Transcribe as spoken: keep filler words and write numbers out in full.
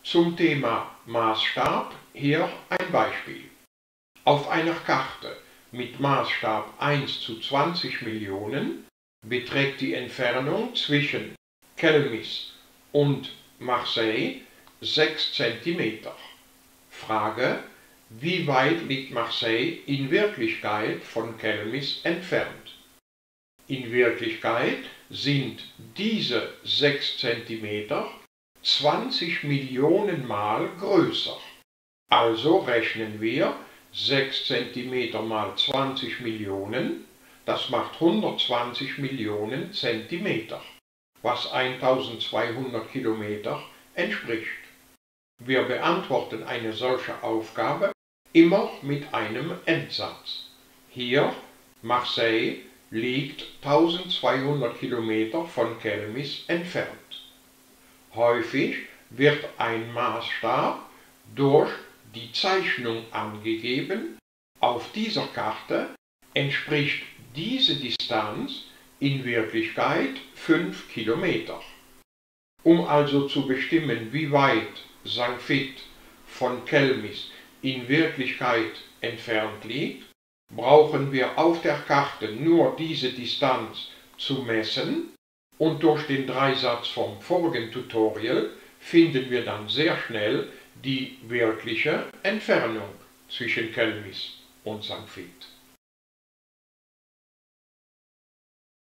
Zum Thema Maßstab hier ein Beispiel. Auf einer Karte mit Maßstab eins zu zwanzig Millionen beträgt die Entfernung zwischen Kelmis und Marseille sechs Zentimeter. Frage: Wie weit liegt Marseille in Wirklichkeit von Kelmis entfernt? In Wirklichkeit sind diese sechs Zentimeter zwanzig Millionen Mal größer. Also rechnen wir sechs Zentimeter mal zwanzig Millionen, das macht hundertzwanzig Millionen Zentimeter, was eintausendzweihundert Kilometer entspricht. Wir beantworten eine solche Aufgabe immer mit einem Endsatz. Hier, Marseille liegt eintausendzweihundert Kilometer von Kelmis entfernt. Häufig wird ein Maßstab durch die Zeichnung angegeben. Auf dieser Karte entspricht diese Distanz in Wirklichkeit fünf Kilometer. Um also zu bestimmen, wie weit Sankt Vith von Kelmis in Wirklichkeit entfernt liegt, brauchen wir auf der Karte nur diese Distanz zu messen, und durch den Dreisatz vom vorigen Tutorial finden wir dann sehr schnell die wirkliche Entfernung zwischen Kelmis und Sankt Vith.